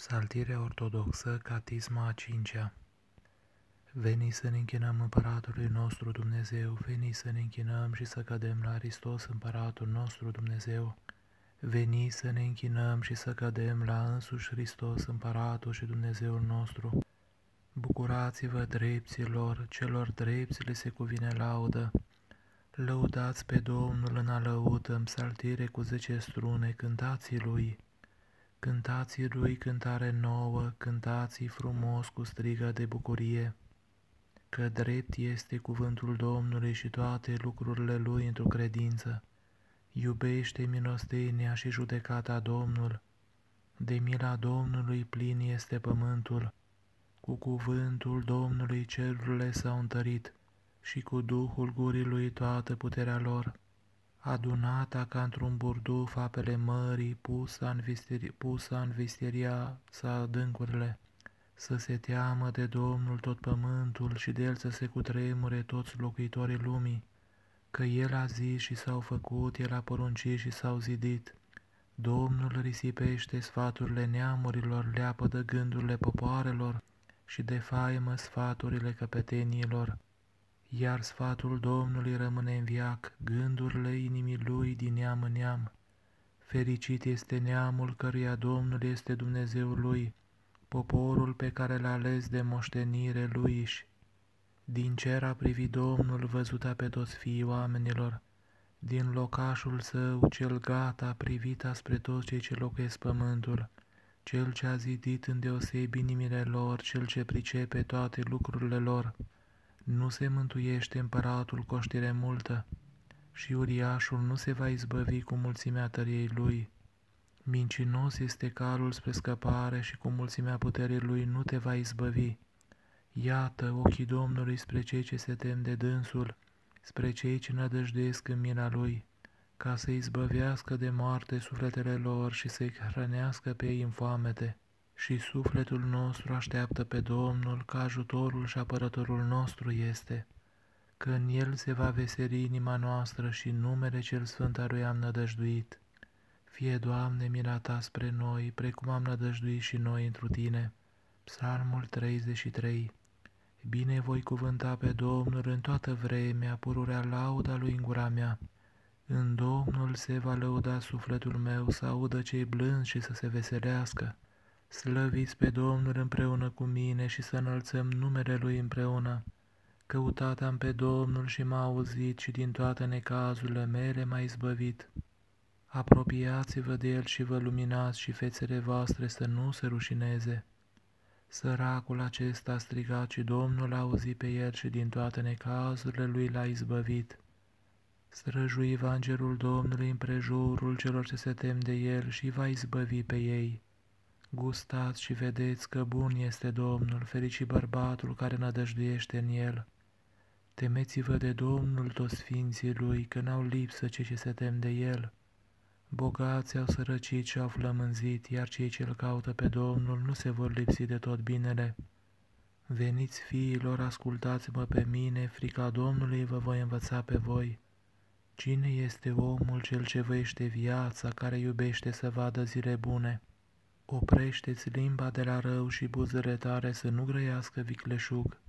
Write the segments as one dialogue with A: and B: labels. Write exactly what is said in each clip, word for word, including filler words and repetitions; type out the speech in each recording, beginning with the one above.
A: Psaltire ortodoxă, catisma a cincea. Veni să ne închinăm Împăratului nostru Dumnezeu, veni să ne închinăm și să cădem la Hristos Împăratul nostru Dumnezeu. Veni să ne închinăm și să cădem la însuși Hristos Împăratul și Dumnezeul nostru. Bucurați-vă, drepților, celor drepți le se cuvine laudă. Lăudați pe Domnul în alăută, în psaltire cu zece strune, cântați Lui. Cântați Lui cântare nouă, cântați frumos cu strigă de bucurie, că drept este cuvântul Domnului și toate lucrurile Lui într-o credință. Iubește milostenia și judecata Domnul, de mila Domnului plin este pământul. Cu cuvântul Domnului cerurile s-au întărit și cu Duhul gurii Lui toată puterea lor. Adunata ca într-un burduf apele mării, pusă în, visteri, pusă în visteria sa adâncurile, să se teamă de Domnul tot pământul și de El să se cutremure toți locuitorii lumii, că El a zis și s-au făcut, El a poruncit și s-au zidit. Domnul risipește sfaturile neamurilor, leapădă gândurile popoarelor și defaimă sfaturile căpeteniilor. Iar sfatul Domnului rămâne în veac, gândurile inimii Lui din neam în neam. Fericit este neamul căruia Domnul este Dumnezeul lui, poporul pe care l-a ales de moștenire luiși. Din cer a privit Domnul văzuta pe toți fiii oamenilor, din locașul său cel gata a privit spre toți cei ce locuiesc pământul, cel ce a zidit îndeosebi inimile lor, cel ce pricepe toate lucrurile lor. Nu se mântuiește împăratul cu o știre multă și uriașul nu se va izbăvi cu mulțimea tăriei lui. Mincinos este calul spre scăpare și cu mulțimea puterii lui nu te va izbăvi. Iată ochii Domnului spre cei ce se tem de dânsul, spre cei ce nădăjduiesc în mila lui, ca să izbăvească de moarte sufletele lor și să-i hrănească pe ei în foamete. Și sufletul nostru așteaptă pe Domnul, că ajutorul și apărătorul nostru este, că în El se va veseli inima noastră și numele cel sfânt a Lui am nădăjduit. Fie, Doamne, mila Ta spre noi, precum am nădăjduit și noi întru Tine. Psalmul treizeci și trei. Bine voi cuvânta pe Domnul în toată vremea, pururea lauda Lui în gura mea. În Domnul se va lăuda sufletul meu, să audă cei blânzi și să se veselească. Slăviți pe Domnul împreună cu mine și să înălțăm numele Lui împreună. Căutat am pe Domnul și m-a auzit și din toate necazurile mele m-a izbăvit. Apropiați-vă de El și vă luminați și fețele voastre să nu se rușineze. Săracul acesta a strigat și Domnul a auzit pe el și din toate necazurile lui l-a izbăvit. Străjuiva îngerul Domnului împrejurul celor ce se tem de El și va izbăvi pe ei. Gustați și vedeți că bun este Domnul, fericit bărbatul care nădăjduiește în El. Temeți-vă de Domnul toți sfinții Lui, că n-au lipsă cei ce se tem de El. Bogații au sărăcit și au flămânzit, iar cei ce îl caută pe Domnul nu se vor lipsi de tot binele. Veniți, fiilor, ascultați-mă pe mine, frica Domnului vă voi învăța pe voi. Cine este omul cel ce văiește viața, care iubește să vadă zile bune? Oprește-ți limba de la rău și buzele tare să nu grăiască vicleșug.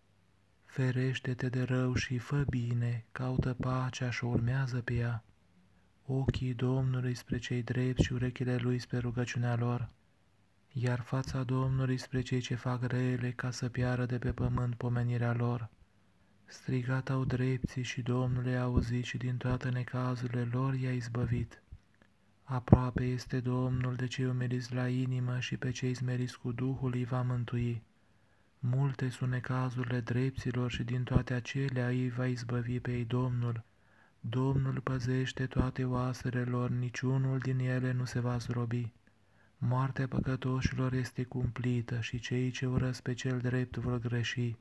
A: Ferește-te de rău și fă bine, caută pacea și urmează pe ea. Ochii Domnului spre cei drepți și urechile Lui spre rugăciunea lor, iar fața Domnului spre cei ce fac rele, ca să piară de pe pământ pomenirea lor. Strigat au drepții și Domnul i-a auzit și din toate necazurile lor i-a izbăvit. Aproape este Domnul de cei umiliți la inimă și pe cei smeriți cu Duhul îi va mântui. Multe sunt necazurile drepților și din toate acelea îi va izbăvi pe ei Domnul. Domnul păzește toate oasele lor, niciunul din ele nu se va zdrobi. Moartea păcătoșilor este cumplită și cei ce urăsc pe cel drept vor greși.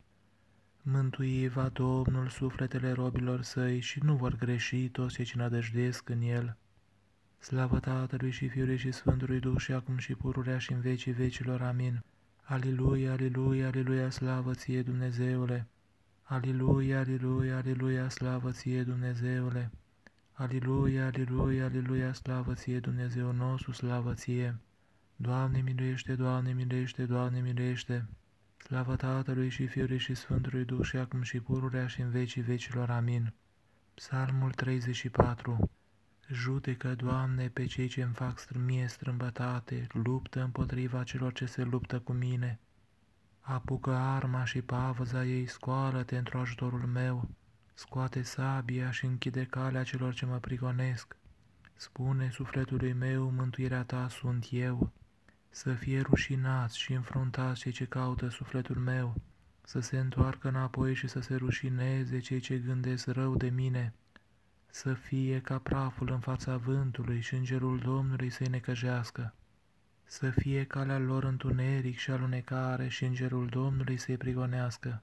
A: Mântui va Domnul sufletele robilor săi și nu vor greși toți cei ce nădăjduiesc în El. Slavă Tatălui și Fiului și Sfântului Duh și acum și pururea și în vecii vecilor. Amin. Aliluia, aliluia, aliluia, slavă ție, Dumnezeule! Aliluia, aliluia, aliluia, slavă ție, Dumnezeule! Aliluia, aliluia, aliluia, slavă ție, Dumnezeu nostru, slavă ție! Doamne miluiește, Doamne miluiește, Doamne miluiește. Slavă Tatălui și Fiului și Sfântului Duh și acum și pururea și în vecii vecilor. Amin. Psalmul treizeci și patru. Judecă, Doamne, pe cei ce-mi fac mie strâmbătate, luptă împotriva celor ce se luptă cu mine. Apucă arma și pavăza ei, scoală-te într ajutorul meu, scoate sabia și închide calea celor ce mă prigonesc. Spune sufletului meu, mântuirea ta sunt eu. Să fie rușinați și înfruntați cei ce caută sufletul meu, să se întoarcă înapoi și să se rușineze cei ce gândesc rău de mine. Să fie ca praful în fața vântului și îngerul Domnului să-i necăjească. Să fie calea lor întuneric și alunecare și îngerul Domnului să-i prigonească.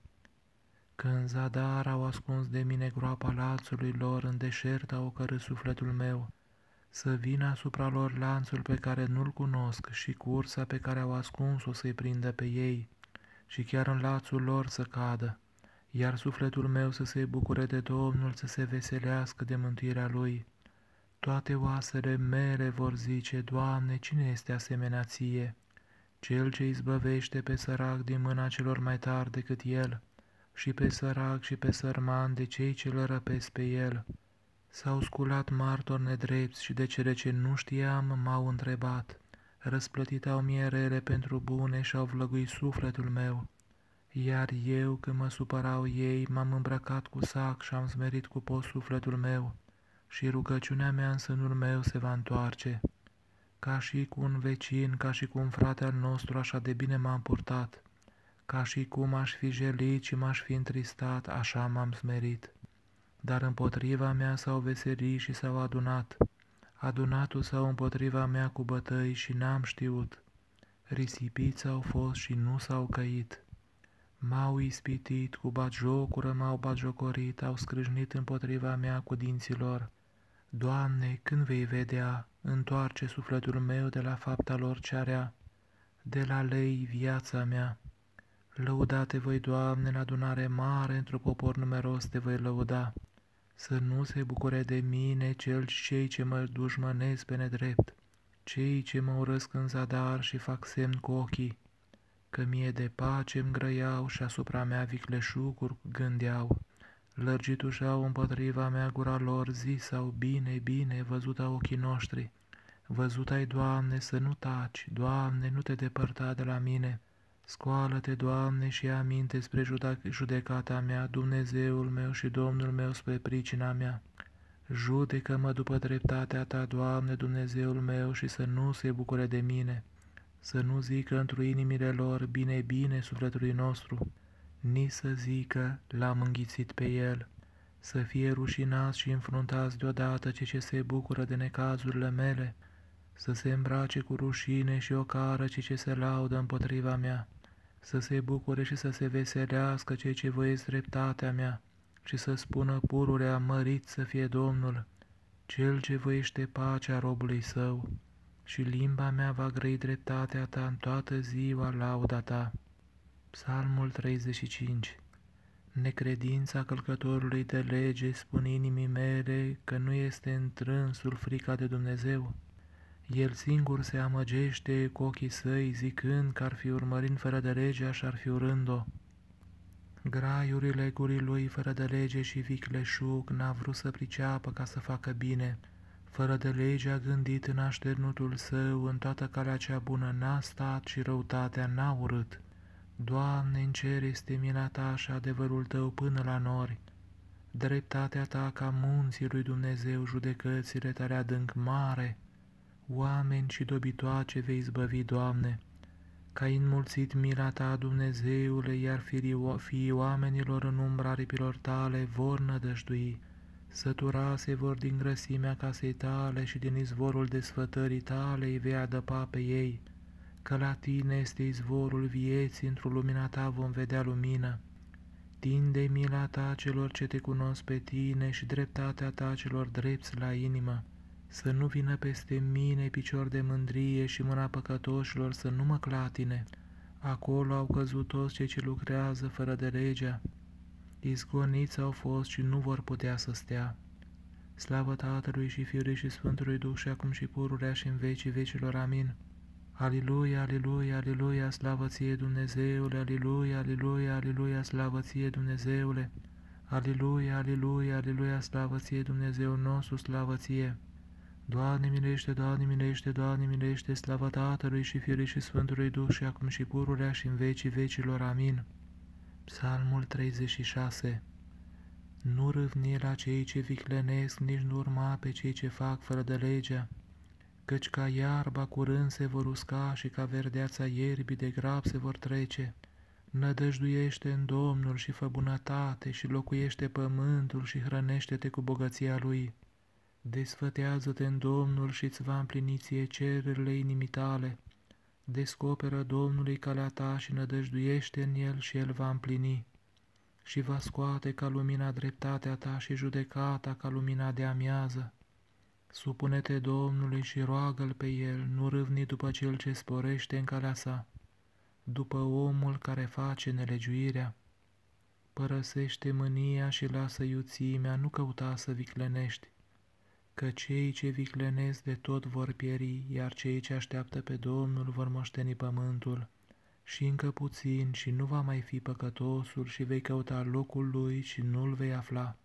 A: Că în zadar au ascuns de mine groapa lațului lor, în deșert au ocărât sufletul meu. Să vină asupra lor lanțul pe care nu-l cunosc și cursa pe care au ascuns-o să-i prindă pe ei, și chiar în lațul lor să cadă, iar sufletul meu să se bucure de Domnul, să se veselească de mântuirea Lui. Toate oasele mele vor zice, Doamne, cine este asemenea Ție? Cel ce izbăvește pe sărac din mâna celor mai tari decât el, și pe sărac și pe sărman de cei ce le răpesc pe el. S-au sculat martori nedrepți și de cele ce nu știam m-au întrebat. Răsplătit au mie rele pentru bune și au vlăguit sufletul meu. Iar eu, când mă supărau ei, m-am îmbrăcat cu sac și am smerit cu post sufletul meu. Și rugăciunea mea în sânul meu se va întoarce. Ca și cu un vecin, ca și cu un frate al nostru, așa de bine m-am purtat. Ca și cum aș fi jelit și m-aș fi întristat, așa m-am smerit. Dar împotriva mea s-au veselit și s-au adunat. Adunatul s-au împotriva mea cu bătăi și n-am știut. Risipiți au fost și nu s-au căit. M-au ispitit, cu batjocură m-au batjocorit, au scrâșnit împotriva mea cu dinții lor. Doamne, când vei vedea, întoarce sufletul meu de la fapta lor cea rea, de la lei viața mea. Lăudate voi, Doamne, în adunare mare, într-un popor numeros te voi lăuda. Să nu se bucure de mine cel cei ce mă dușmănesc pe nedrept, cei ce mă urăsc în zadar și fac semn cu ochii, că mie de pace-mi grăiau și asupra mea vicleșuguri gândeau. Lărgitușeau împotriva mea gura lor, zisau, bine, bine, văzut au ochii noștri. Văzut ai, Doamne, să nu taci, Doamne, nu te depărta de la mine. Scoală-te, Doamne, și ia aminte spre judecata mea, Dumnezeul meu și Domnul meu spre pricina mea. Judecă-mă după dreptatea ta, Doamne, Dumnezeul meu, și să nu se bucure de mine. Să nu zică într-o inimile lor, bine, bine, sufletului nostru, ni să zică, l-am înghițit pe el. Să fie rușinați și înfruntați deodată cei ce se bucură de necazurile mele, să se îmbrace cu rușine și ocară cei ce se laudă împotriva mea, să se bucure și să se veselească cei ce voiesc dreptatea mea, și să spună pururea, mărit să fie Domnul, cel ce voiește pacea robului său, și limba mea va grăi dreptatea ta în toată ziua lauda ta. Psalmul treizeci și cinci. Necredința călcătorului de lege spune inimii mele că nu este întrânsul frica de Dumnezeu. El singur se amăgește cu ochii săi, zicând că ar fi urmărind fără de legea și ar fi urând-o. Graiurile gurii lui fără de lege și vicleșug n-a vrut să priceapă ca să facă bine. Fără de lege a gândit în așternutul său, în toată calea cea bună n-a stat și răutatea n-a urât. Doamne, în cer este mila ta și adevărul tău până la nori. Dreptatea ta ca munții lui Dumnezeu, judecățile tale adânc mare. Oameni și dobitoace vei izbăvi, Doamne, că ai înmulțit mila ta, Dumnezeule, iar fiii oamenilor în umbra aripilor tale vor nădăjdui. Săturase vor din grăsimea casei tale și din izvorul desfătării tale îi vei adăpa pe ei, că la tine este izvorul vieții, într-o lumina ta vom vedea lumină. Tinde mila ta celor ce te cunosc pe tine și dreptatea ta celor drepți la inimă. Să nu vină peste mine picior de mândrie și mâna păcătoșilor să nu mă clatine. Acolo au căzut toți cei ce lucrează fără de legea. Izgoniți au fost și nu vor putea să stea. Slavă Tatălui și Fiului și Sfântului Duh și acum și pururea și în vecii vecilor. Amin. Aliluia, aliluia, aliluia, slavă ție, Dumnezeule, aliluia, aliluia, aliluia, slavă ție, Dumnezeule. Aliluia, aliluia, aliluia, slavă ție, Dumnezeu nostru, slavă ție. Doamne milește, Doamne milește, Doamne milește, slavă Tatălui și Fiului și Sfântului Duh și acum și pururea și în vecii vecilor. Amin. Psalmul treizeci și șase. Nu râvni la cei ce viclenesc, nici nu urma pe cei ce fac fără de legea, căci ca iarba curând se vor usca și ca verdeața ierbii de grab se vor trece. Nădăjduiește în Domnul și fă bunătate și locuiește pământul și hrănește-te cu bogăția lui. Desfătează-te în Domnul și îți va împlini ție cererile inimii tale. Descoperă Domnului calea ta și nădăjduiește în el și el va împlini. Și va scoate ca lumina dreptatea ta și judecata ca lumina de amiază. Supune-te Domnului și roagă-L pe El, nu râvni după cel ce sporește în calea sa, după omul care face nelegiuirea. Părăsește mânia și lasă iuțimea, nu căuta să viclenești, că cei ce viclenesc de tot vor pieri, iar cei ce așteaptă pe Domnul vor moșteni pământul. Și încă puțin și nu va mai fi păcătosul și vei căuta locul lui și nu-l vei afla.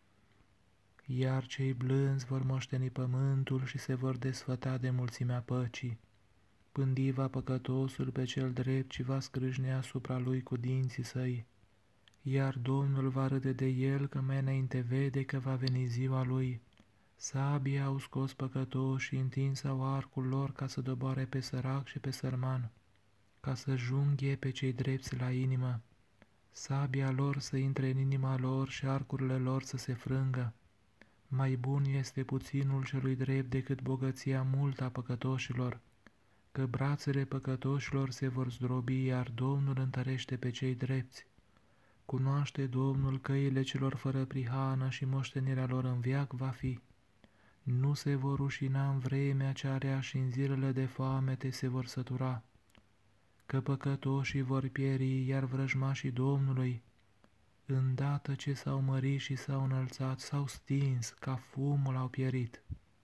A: Iar cei blânzi vor moșteni pământul și se vor desfăta de mulțimea păcii. Pândi va păcătosul pe cel drept și va scrâșnea asupra lui cu dinții săi. Iar Domnul va râde de el că mai înainte vede că va veni ziua lui. Sabia au scos păcătoși și întinsau arcul lor ca să doboare pe sărac și pe sărman, ca să junghie pe cei drepți la inimă. Sabia lor să intre în inima lor și arcurile lor să se frângă. Mai bun este puținul celui drept decât bogăția multă a păcătoșilor, că brațele păcătoșilor se vor zdrobi, iar Domnul întărește pe cei drepți. Cunoaște Domnul căile celor fără prihană și moștenirea lor în veac va fi. Nu se vor rușina în vremea cea rea și în zilele de foamete se vor sătura, că păcătoșii vor pieri, iar vrăjmașii Domnului, îndată ce s-au mărit și s-au înălțat, s-au stins, ca fumul au pierit.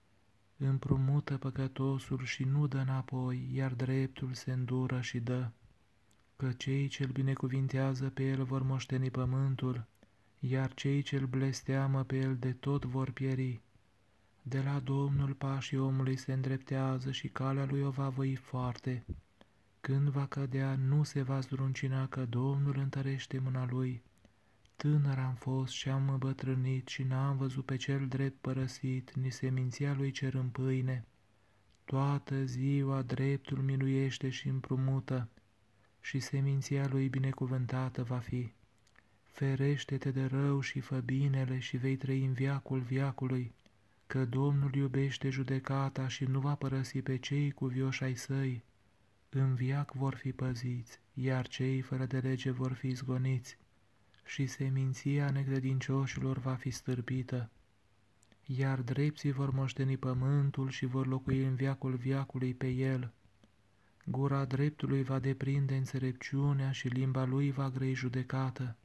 A: Împrumută păcătosul și nu dă înapoi, iar dreptul se îndură și dă. Că cei ce-l binecuvintează pe el vor moșteni pământul, iar cei ce-l blesteamă pe el de tot vor pieri. De la Domnul pașii omului se îndreptează și calea lui o va voi foarte. Când va cădea, nu se va zdruncina, că Domnul întărește mâna lui. Tânăr am fost și am îmbătrânit și n-am văzut pe cel drept părăsit, ni seminția lui cerând pâine. Toată ziua dreptul miluiește și împrumută, și seminția lui binecuvântată va fi. Ferește-te de rău și fă binele și vei trăi în veacul veacului, că Domnul iubește judecata și nu va părăsi pe cei cuvioși ai săi. În veac vor fi păziți, iar cei fără de lege vor fi izgoniți, și seminția necredincioșilor va fi stârpită. Iar drepții vor moșteni pământul și vor locui în veacul veacului pe el. Gura dreptului va deprinde înțelepciunea și limba lui va grăi judecată.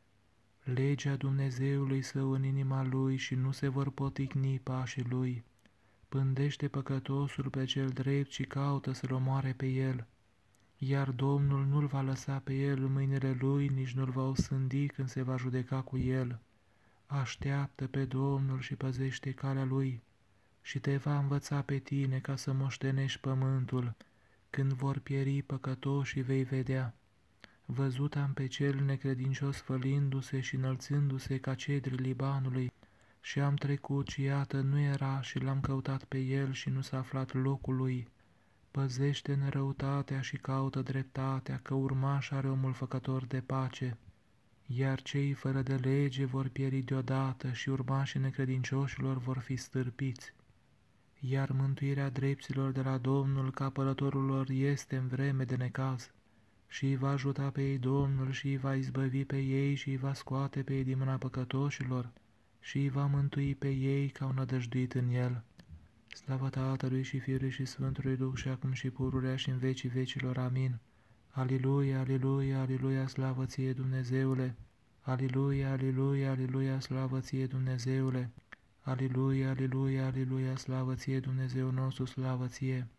A: Legea Dumnezeului său în inima lui și nu se vor poticni pașii lui. Pândește păcătosul pe cel drept și caută să-l omoare pe el. Iar Domnul nu-l va lăsa pe el în mâinile lui, nici nu-l va osândi când se va judeca cu el. Așteaptă pe Domnul și păzește calea lui și te va învăța pe tine ca să moștenești pământul. Când vor pieri păcătoșii vei vedea. Văzut am pe cel necredincios fălindu-se și înălțându-se ca cedrii Libanului, și am trecut și iată nu era și l-am căutat pe el și nu s-a aflat locul lui. Păzește nerăutatea și caută dreptatea, că urmaș are omul făcător de pace. Iar cei fără de lege vor pieri deodată și urmașii necredincioșilor vor fi stârpiți. Iar mântuirea drepților de la Domnul ca apărătorul lor este în vreme de necaz. Și îi va ajuta pe ei Domnul și îi va izbăvi pe ei și îi va scoate pe ei din mâna păcătoșilor și îi va mântui pe ei că au nădăjduit în el. Slavă Tatălui și Fiului și Sfântului Duh și acum și pururea și în vecii vecilor. Amin. Aliluia, aliluia, aliluia, slavă ție Dumnezeule! Aliluia, aliluia, aliluia, slavă ție Dumnezeule! Aliluia, aliluia, aliluia, slavă ție Dumnezeu nostru, slavă ție!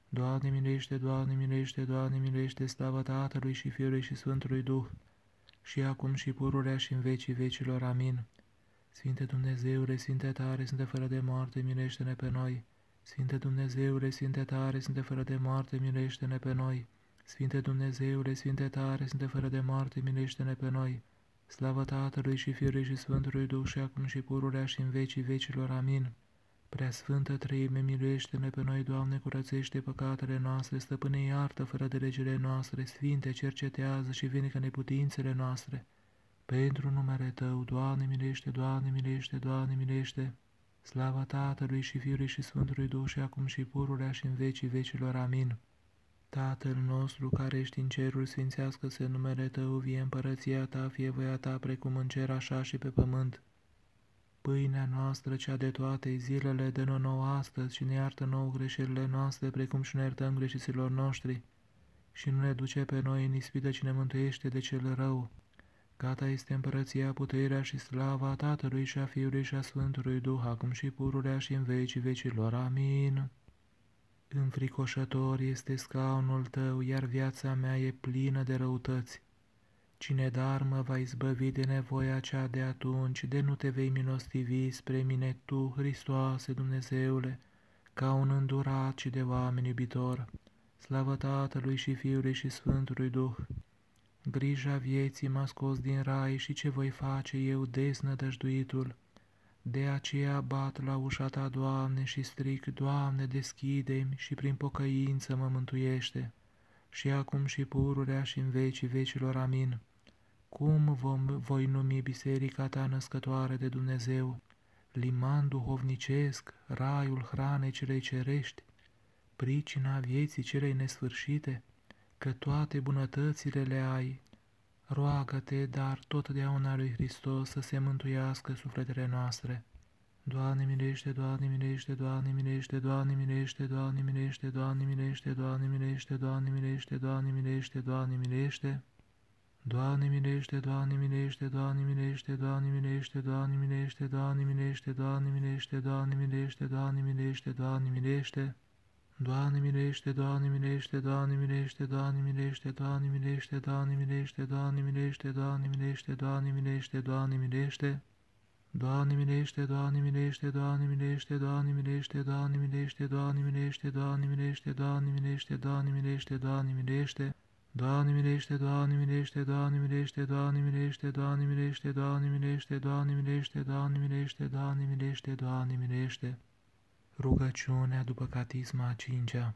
A: Doamne miluiește, Doamne miluiește, Doamne miluiește, slavă Tatălui și Fiului și Sfântului Duh, și acum și pururea și în vecii vecilor. Amin. Sfinte Dumnezeule, Sfinte tare, Sfinte fără de moarte, miluiește-ne pe noi. Sfinte Dumnezeule, Sfinte tare, Sfinte fără de moarte, miluiește-ne pe noi. Sfinte Dumnezeule, Sfinte tare, Sfinte fără de moarte, miluiește-ne pe noi. Slavă Tatălui și Fiului și Sfântului Duh, și acum și pururea și în vecii vecilor. Amin. Preasfântă Treime, miluiește-ne pe noi, Doamne, curățește păcatele noastre, Stăpâne, iartă fără de legile noastre, Sfinte, cercetează și vindecă neputințele noastre. Pentru numele Tău, Doamne miluiește, Doamne miluiește, Doamne miluiește. Slava Tatălui și Fiului și Sfântului Duh, și acum și pururea și în vecii vecilor. Amin. Tatăl nostru care ești în cerul, sfințească-se numele Tău, vie împărăția Ta, fie voia Ta precum în cer, așa și pe pământ. Pâinea noastră, cea de toate zilele, dă-ne nouă astăzi și ne iartă nouă greșelile noastre, precum și ne iertăm greșiților noștri. Și nu ne duce pe noi în ispită, ci ne mântuiește de cel rău. Gata este împărăția, puterea și slava Tatălui și a Fiului și a Sfântului Duh, acum și pururea și în vecii vecilor. Amin. Înfricoșător este scaunul Tău, iar viața mea e plină de răutăți. Cine dar mă va izbăvi de nevoia cea de atunci, de nu te vei milostivi spre mine Tu, Hristoase Dumnezeule, ca un îndurat și de oameni iubitor. Slavă Tatălui și Fiului și Sfântului Duh. Grija vieții m-a scos din rai și ce voi face eu, deznădăjduitul? De aceea bat la ușa Ta, Doamne, și stric, Doamne, deschide-mi și prin pocăință mă mântuiește. Și acum și pururea și în vecii vecilor. Amin. Cum vom, voi numi biserica Ta născătoare de Dumnezeu? Liman duhovnicesc, raiul hranei celei cerești, pricina vieții celei nesfârșite, că toate bunătățile le ai. Roagă-te, dar totdeauna lui Hristos să se mântuiască sufletele noastre. Doamne miluiește, Doamne miluiește, Doamne miluiește, Doamne miluiește, Doamne miluiește, Doamne miluiește, Doamne miluiește, Doamne miluiește, Doamne miluiește, Doamne miluiește. Doamne miluiește, Doamne miluiește, Doamne miluiește, Doamne miluiește, Doamne miluiește, Doamne miluiește, Doamne miluiește, Doamne miluiește, Doamne miluiește, Doamne miluiește. Doamne miluiește, Doamne miluiește, Doamne miluiește, Doamne miluiește, Doamne miluiește, Doamne miluiește, Doamne miluiește, Doamne miluiește, Doamne miluiește, Doamne miluiește. Doamne miluiește, Doamne miluiește, Doamne miluiește, Doamne miluiește, Doamne miluiește, Doamne miluiește, Doamne miluiește, Doamne miluiește, Doamne miluiește, Doamne miluiește. Doamne miluiește, Doamne miluiește, Doamne miluiește, Doamne miluiește, Doamne miluiește, Doamne miluiește, Doamne miluiește, Doamne miluiește, Doamne miluiește, Doamne miluiește. Rugăciunea după catisma a cincea.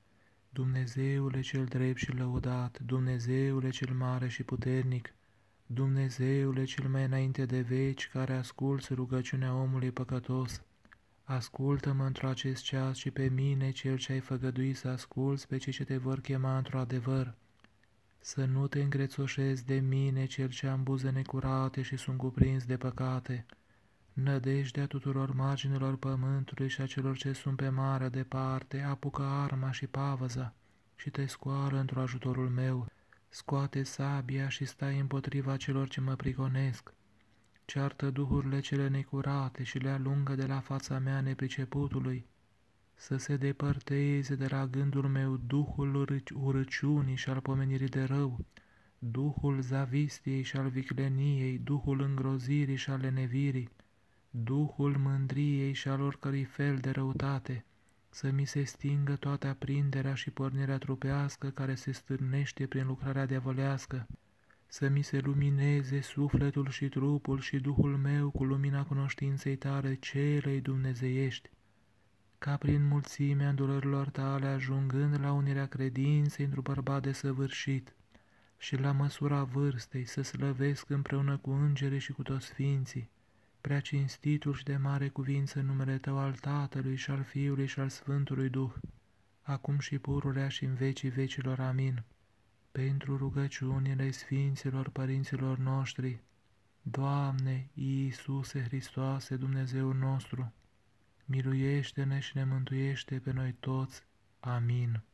A: Dumnezeule cel drept și lăudat, Dumnezeule cel mare și puternic, Dumnezeule cel mai înainte de veci, care asculți rugăciunea omului păcătos, ascultă-mă într-o acest ceas și pe mine, cel ce ai făgăduit să asculți pe cei ce te vor chema într-o adevăr. Să nu te îngrețoșezi de mine, cel ce am buze necurate și sunt cuprins de păcate. Nădejdea tuturor marginilor pământului și a celor ce sunt pe marea departe, apucă arma și pavăza și te scoală într ajutorul meu. Scoate sabia și stai împotriva celor ce mă prigonesc. Ceartă duhurile cele necurate și le alungă de la fața mea nepriceputului. Să se depărteze de la gândul meu duhul urăciunii și al pomenirii de rău, duhul zavistiei și al vicleniei, duhul îngrozirii și al lenevirii, duhul mândriei și al oricărui fel de răutate, să mi se stingă toată aprinderea și pornirea trupească care se stârnește prin lucrarea diavolească, să mi se lumineze sufletul și trupul și duhul meu cu lumina cunoștinței Tale celei dumnezeiești, ca prin mulțimea îndurărilor Tale, ajungând la unirea credinței într-un bărbat desăvârșit și la măsura vârstei, să slăvesc împreună cu îngerii și cu toți sfinții, prea cinstitul și de mare cuvință în numele Tău al Tatălui și al Fiului și al Sfântului Duh, acum și pururea și în vecii vecilor. Amin. Pentru rugăciunile Sfinților Părinților noștri, Doamne Iisuse Hristoase, Dumnezeul nostru, miluiește-ne și ne mântuiește pe noi toți. Amin.